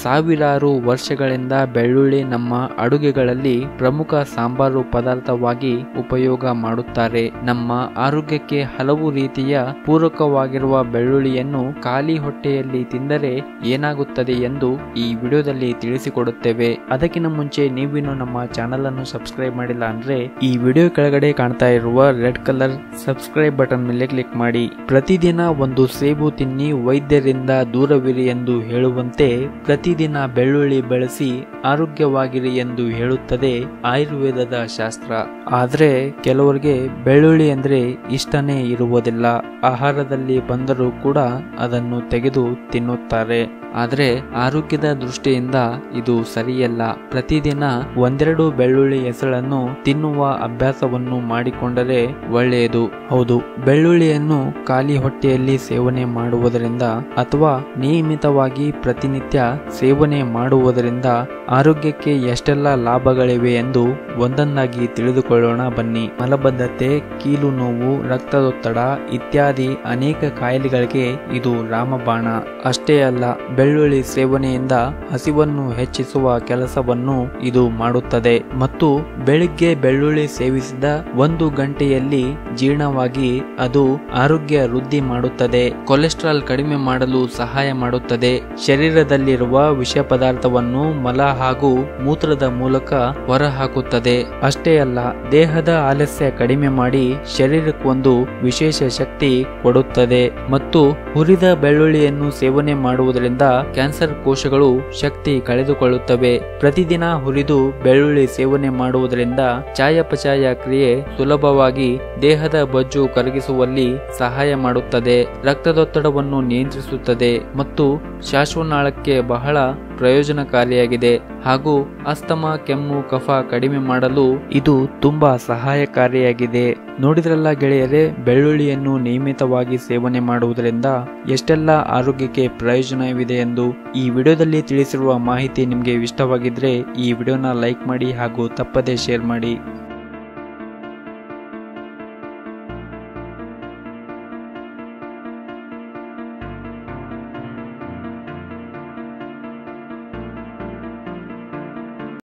ಸಾವಿರಾರು ವರ್ಷಗಳಿಂದ ಬೆಳ್ಳುಳ್ಳಿ ನಮ್ಮ ಅಡುಗೆಗಳಲ್ಲಿ ಪ್ರಮುಖ ಸಾಂಬಾರು ಪದಾರ್ಥವಾಗಿ ಉಪಯೋಗ ಮಾಡುತ್ತಾರೆ. ನಮ್ಮ ಆರೋಗ್ಯಕ್ಕೆ ಹಲವು ರೀತಿಯ ಪೂರಕವಾಗಿರುವ ಬೆಳ್ಳುಳ್ಳಿಯನ್ನು ಖಾಲಿ ಹೊಟ್ಟೆಯಲ್ಲಿ ತಿಂದರೆ ಏನಾಗುತ್ತದೆ ಎಂದು ಈ ವಿಡಿಯೋದಲ್ಲಿ ತಿಳಿಸಿಕೊಡುತ್ತೇವೆ. ಅದಕ್ಕಿಂತ ಮುಂಚೆ ನೀವಿನ್ನು ನಮ್ಮ ಚಾನೆಲ್ ಅನ್ನು ಸಬ್ಸ್ಕ್ರೈಬ್ ಮಾಡಿಲ್ಲ ಅಂದ್ರೆ ಈ ವಿಡಿಯೋ ಕೆಳಗಡೆ ಕಾಣ್ತಾ ಇರುವ ರೆಡ್ ಕಲರ್ ಸಬ್ಸ್ಕ್ರೈಬ್ ಬಟನ್ ಮೇಲೆ ಕ್ಲಿಕ್ ಮಾಡಿ. ಪ್ರತಿದಿನ ಒಂದು ಸೇಬು ತಿನ್ನಿ, ವೈದ್ಯರಿಂದ ದೂರವಿರಿ ಎಂದು ಹೇಳುವಂತೆ ಪ್ರತಿದಿನ ಬೆಳ್ಳುಳ್ಳಿ ಬಳಸಿ ಆರೋಗ್ಯವಾಗಿರಿ ಎಂದು ಹೇಳುತ್ತದೆ ಆಯುರ್ವೇದದ ಶಾಸ್ತ್ರ. ಆದ್ರೆ ಕೆಲವರಿಗೆ ಬೆಳ್ಳುಳ್ಳಿ ಅಂದ್ರೆ ಇಷ್ಟನೇ ಇರುವುದಿಲ್ಲ. ಆಹಾರದಲ್ಲಿ ಬಂದರೂ ಕೂಡ ಅದನ್ನು ತೆಗೆದು ತಿನ್ನುತ್ತಾರೆ. ಆದ್ರೆ ಆರೋಗ್ಯದ ದೃಷ್ಟಿಯಿಂದ ಇದು ಸರಿಯಲ್ಲ. ಪ್ರತಿದಿನ ಒಂದೆರಡು ಬೆಳ್ಳುಳ್ಳಿ ಹೆಸಳನ್ನು ತಿನ್ನುವ ಅಭ್ಯಾಸವನ್ನು ಮಾಡಿಕೊಂಡರೆ ಒಳ್ಳೆಯದು. ಹೌದು, ಬೆಳ್ಳುಳ್ಳಿಯನ್ನು ಖಾಲಿ ಹೊಟ್ಟೆಯಲ್ಲಿ ಸೇವನೆ ಮಾಡುವುದರಿಂದ ಅಥವಾ ನಿಯಮಿತವಾಗಿ ಪ್ರತಿನಿತ್ಯ ಸೇವನೆ ಮಾಡುವುದರಿಂದ ಆರೋಗ್ಯಕ್ಕೆ ಎಷ್ಟೆಲ್ಲ ಲಾಭಗಳಿವೆ ಎಂದು ಒಂದೊಂದಾಗಿ ತಿಳಿದುಕೊಳ್ಳೋಣ ಬನ್ನಿ. ಮಲಬದ್ಧತೆ, ಕೀಲು ನೋವು, ರಕ್ತದೊತ್ತಡ ಇತ್ಯಾದಿ ಅನೇಕ ಕಾಯಿಲೆಗಳಿಗೆ ಇದು ರಾಮಬಾಣ. ಅಷ್ಟೇ ಅಲ್ಲ, ಬೆಳ್ಳುಳ್ಳಿ ಸೇವನೆಯಿಂದ ಹಸಿವನ್ನು ಹೆಚ್ಚಿಸುವ ಕೆಲಸವನ್ನು ಇದು ಮಾಡುತ್ತದೆ ಮತ್ತು ಬೆಳಿಗ್ಗೆ ಬೆಳ್ಳುಳ್ಳಿ ಸೇವಿಸಿದ 1 ಗಂಟೆಯಲ್ಲಿ ಜೀರ್ಣವಾಗಿ ಅದು ಆರೋಗ್ಯ ವೃದ್ಧಿ ಮಾಡುತ್ತದೆ. ಕೊಲೆಸ್ಟ್ರಾಲ್ ಕಡಿಮೆ ಮಾಡಲು ಸಹಾಯ ಮಾಡುತ್ತದೆ. ಶರೀರದಲ್ಲಿರುವ ವಿಷ ಪದಾರ್ಥವನ್ನು ಮಲ ಹಾಗೂ ಮೂತ್ರದ ಮೂಲಕ ಹೊರಹಾಕುತ್ತದೆ. ಅಷ್ಟೇ ಅಲ್ಲ, ದೇಹದ ಆಲಸ್ಯ ಕಡಿಮೆ ಮಾಡಿ ಶರೀರಕ್ಕೊಂದು ವಿಶೇಷ ಶಕ್ತಿ ಕೊಡುತ್ತದೆ ಮತ್ತು ಹುರಿದ ಬೆಳ್ಳುಳ್ಳಿಯನ್ನು ಸೇವನೆ ಮಾಡುವುದರಿಂದ ಕ್ಯಾನ್ಸರ್ ಕೋಶಗಳು ಶಕ್ತಿ ಕಳೆದುಕೊಳ್ಳುತ್ತವೆ. ಪ್ರತಿದಿನ ಹುರಿದು ಬೆಳ್ಳುಳ್ಳಿ ಸೇವನೆ ಮಾಡುವುದರಿಂದ ಚಯಾಪಚಯ ಕ್ರಿಯೆ ಸುಲಭವಾಗಿ ದೇಹದ ಬೊಜ್ಜು ಕರಗಿಸುವಲ್ಲಿ ಸಹಾಯ ಮಾಡುತ್ತದೆ. ರಕ್ತದೊತ್ತಡವನ್ನು ನಿಯಂತ್ರಿಸುತ್ತದೆ ಮತ್ತು ಶ್ವಾಸನಾಳಕ್ಕೆ ಬಹಳ ಪ್ರಯೋಜನಕಾರಿಯಾಗಿದೆ ಹಾಗೂ ಅಸ್ತಮಾ, ಕೆಮ್ಮು, ಕಫ ಕಡಿಮೆ ಮಾಡಲು ಇದು ತುಂಬಾ ಸಹಾಯಕಾರಿಯಾಗಿದೆ. ನೋಡಿದ್ರಲ್ಲ ಗೆಳೆಯರೇ, ಬೆಳ್ಳುಳ್ಳಿಯನ್ನು ನಿಯಮಿತವಾಗಿ ಸೇವನೆ ಮಾಡುವುದರಿಂದ ಎಷ್ಟೆಲ್ಲ ಆರೋಗ್ಯಕ್ಕೆ ಪ್ರಯೋಜನವಿದೆ ಎಂದು. ಈ ವಿಡಿಯೋದಲ್ಲಿ ತಿಳಿಸಿರುವ ಮಾಹಿತಿ ನಿಮಗೆ ಇಷ್ಟವಾಗಿದ್ರೆ ಈ ವಿಡಿಯೋನ ಲೈಕ್ ಮಾಡಿ ಹಾಗೂ ತಪ್ಪದೇ ಶೇರ್ ಮಾಡಿ.